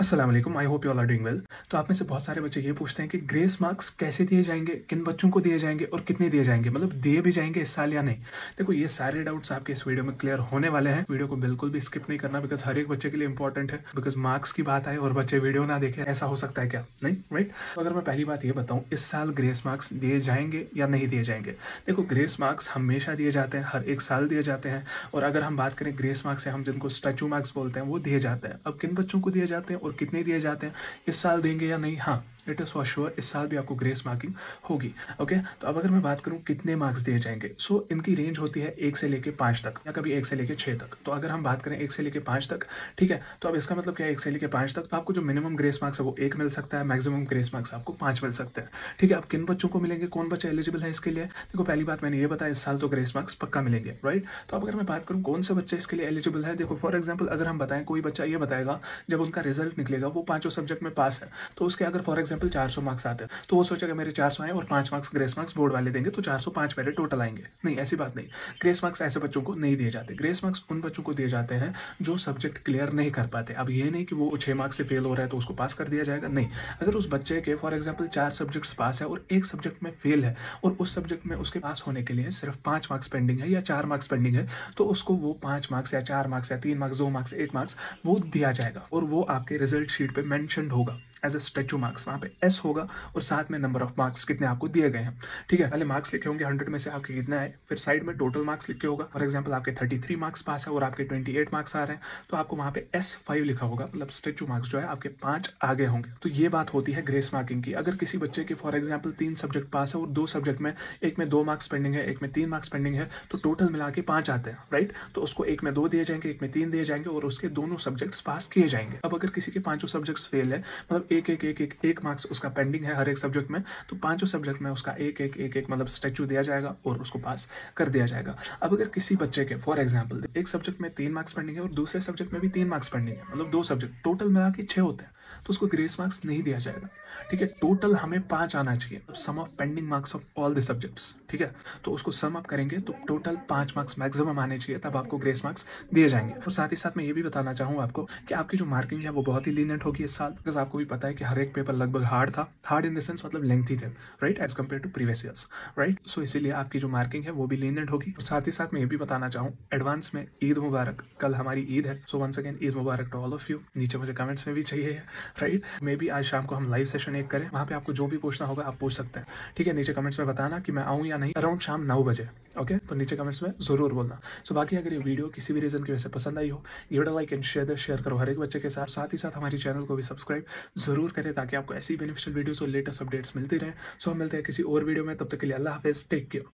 अस्सलाम वालेकुम, I hope you all are doing well. तो आप में से बहुत सारे बच्चे ये पूछते हैं कि ग्रेस मार्क्स कैसे दिए जाएंगे, किन बच्चों को दिए जाएंगे और कितने दिए जाएंगे, मतलब दिए भी जाएंगे इस साल या नहीं। देखो, ये सारे डाउट्स आपके इस वीडियो में क्लियर होने वाले हैं। वीडियो को बिल्कुल भी स्किप नहीं करना, बिकॉज हर एक बच्चे के लिए इंपॉर्टेंट है। बिकॉज मार्क्स की बात आए और बच्चे वीडियो ना देखें, ऐसा हो सकता है क्या? नहीं, राइट। तो अगर मैं पहली बात ये बताऊँ, इस साल ग्रेस मार्क्स दिए जाएंगे या नहीं दिए जाएंगे। देखो, ग्रेस मार्क्स हमेशा दिए जाते हैं, हर एक साल दिए जाते हैं। और अगर हम बात करें ग्रेस मार्क्स से, हम जिनको स्टैचू मार्क्स बोलते हैं, वो दिए जाते हैं। अब किन बच्चों को दिए जाते हैं और कितने दिए जाते हैं, इस साल देंगे या नहीं? हाँ, इट इज़ फॉर श्योर इस साल भी आपको ग्रेस मार्किंग होगी। ओके, तो अब अगर मैं बात करूं कितने मार्क्स दिए जाएंगे, सो इनकी रेंज होती है 1 से लेके 5 तक, या कभी 1 से लेके 6 तक। तो अगर हम बात करें 1 से लेके 5 तक, ठीक है, तो अब इसका मतलब क्या है? 1 से लेके 5 तक तो आपको जो मिनिमम ग्रेस मार्क्स है वो 1 मिल सकता है, मैक्सिमम ग्रेस मार्क्स आपको 5 मिल सकते हैं। ठीक है, अब किन बच्चों को मिलेंगे, कौन बच्चा एलिजिबल है इसके लिए? देखो, पहली बात मैंने ये बताया, इस साल तो ग्रेस मार्क्स पक्का मिलेंगे, राइट। तो अब अगर मैं बात करूँ कौन सा बच्चा इसके लिए एलिजिबल है, देखो फॉर एग्जाम्पल अगर हम बताएं, कोई बच्चा ये बताएगा जब उनका रिजल्ट निकलेगा वो 5 सब्जेक्ट में पास है, तो उसके अगर फॉर एग्जाम्पल 400 मार्क्स आते हैं, तो वो सोचेगा मेरे 400 आए और 5 मार्क्स ग्रेस मार्क्स बोर्ड वाले देंगे, तो 405 मेरे टोटल आएंगे। नहीं, ऐसी बात नहीं। ग्रेस मार्क्स ऐसे बच्चों को नहीं दिए जाते। ग्रेस मार्क्स उन बच्चों को दिए जाते हैं जो सब्जेक्ट क्लियर नहीं कर पाते। अब ये नहीं कि वो 6 मार्क्स से फेल हो रहा है तो उसको पास कर दिया जाएगा, नहीं। अगर उस बच्चे के फॉर एग्जाम्पल 4 सब्जेक्ट्स पास है और एक सब्जेक्ट में फेल है, और उस सब्जेक्ट में उसके पास होने के लिए सिर्फ 5 मार्क्स पेंडिंग है या 4 मार्क्स पेंडिंग है, तो उसको वो 5 मार्क्स या 4 मार्क्स या 3 मार्क्स, 2 मार्क्स, 1 मार्क्स वो दिया जाएगा, और वो आपके रिजल्ट शीट पे मेंशन होगा एज ए स्टैचू मार्क्स। वहाँ पे एस होगा और साथ में नंबर ऑफ मार्क्स कितने आपको दिए गए हैं। ठीक है, पहले मार्क्स लिखे होंगे 100 में से आपके कितने आए, फिर साइड में टोटल मार्क्स लिखे होगा। फॉर एग्जाम्पल आपके 33 मार्क्स पास है और आपके 28 मार्क्स आ रहे हैं, तो आपको वहाँ पे S5 लिखा होगा, मतलब स्टैचू मार्क्स जो है आपके 5 आगे होंगे। तो ये बात होती है ग्रेस मार्किंग की। अगर किसी बच्चे के फॉर एग्जाम्पल 3 सब्जेक्ट पास है और 2 सब्जेक्ट में, एक में 2 मार्क्स पेंडिंग है, एक में 3 मार्क्स पेंडिंग है, तो टोटल मिला के 5 आते हैं, राइट। तो उसको एक में 2 दिए जाएंगे, एक में 3 दिए जाएंगे और उसके दोनों सब्जेक्ट्स पास किए जाएंगे। अब अगर किसी के 5 सब्जेक्ट्स फेल है, मतलब एक मार्क्स उसका पेंडिंग है हर एक सब्जेक्ट में, तो 5 सब्जेक्ट में उसका एक मतलब स्टैचू दिया जाएगा और उसको पास कर दिया जाएगा। अब अगर किसी बच्चे के फॉर एग्जाम्पल एक सब्जेक्ट में 3 मार्क्स पेंडिंग है और दूसरे सब्जेक्ट में भी 3 मार्क्स पेंडिंग है, मतलब 2 सब्जेक्ट टोटल मिला के 6 होते हैं, तो उसको ग्रेस मार्क्स नहीं दिया जाएगा। ठीक है, टोटल हमें 5 आना चाहिए, sum of pending marks of all the subjects. ठीक है, तो उसको सम अप करेंगे तो टोटल 5 मार्क्स मैक्सिमम आने चाहिए, तब आपको ग्रेस मार्क्स दिए जाएंगे। और साथ ही साथ मैं ये भी बताना चाहूँ आपको कि आपकी जो मार्किंग है वो बहुत ही लीनियंट होगी इस साल, बिकॉज आपको भी पता है कि हर एक पेपर लगभग हार्ड था। हार्ड इन द सेंस मतलब लेंथी थे, right, as compare to previous years, right. So इसीलिए आपकी जो मार्किंग है वो भी लीनियंट होगी। और साथ ही साथ मैं ये भी बताना चाहूँ एडवांस में ईद मुबारक, कल हमारी ईद है। सो वंस अगेन ईद मुबारक टू ऑल ऑफ यू। नीचे मुझे कमेंट्स में भी चाहिए, राइट। मे बी आज शाम को हम लाइव सेशन एक करें, वहाँ पे आपको जो भी पूछना होगा आप पूछ सकते हैं। ठीक है, नीचे कमेंट्स में बताना कि मैं आऊँ या नहीं, अराउंड शाम 9 बजे। ओके, तो नीचे कमेंट्स में जरूर बोलना। सो बाकी अगर ये वीडियो किसी भी रीजन की वजह से पसंद आई हो, give it a like and share करो हर एक बच्चे के साथ। साथ ही साथ हमारी चैनल को भी सब्सक्राइब जरूर करें, ताकि आपको ऐसी बेनिफिशियल वीडियोस और लेटेस्ट अपडेट्स मिलती रहे। सो हम मिलते हैं किसी और वीडियो में, तब तक के लिए अल्लाह हाफिज, टेक केयर।